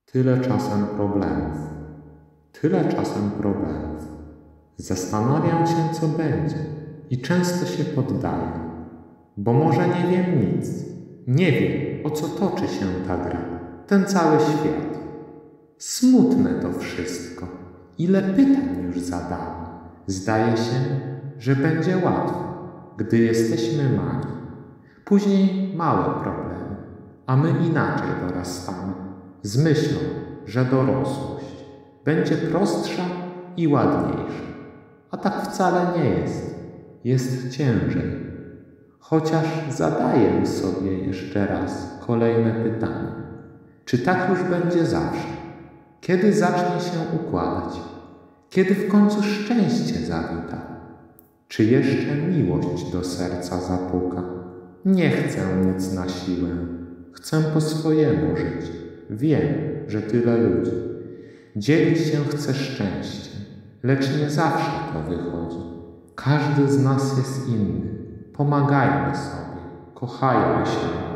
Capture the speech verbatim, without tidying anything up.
Tyle czasem problemów, tyle czasem problemów. Zastanawiam się, co będzie i często się poddaję, bo może nie wiem nic. Nie wiem, o co toczy się ta gra, ten cały świat. Smutne to wszystko. Ile pytań już zadałem. Zdaje się, że będzie łatwo, gdy jesteśmy mali. Później małe problemy, a my inaczej dorastamy, z myślą, że dorosłość będzie prostsza i ładniejsza. A tak wcale nie jest. Jest ciężej. Chociaż zadaję sobie jeszcze raz kolejne pytanie. Czy tak już będzie zawsze? Kiedy zacznie się układać? Kiedy w końcu szczęście zawita? Czy jeszcze miłość do serca zapuka? Nie chcę nic na siłę. Chcę po swojemu żyć. Wiem, że tyle ludzi. Dzielić się chce szczęściem, lecz nie zawsze to wychodzi. Każdy z nas jest inny. Pomagajmy sobie, kochajmy się.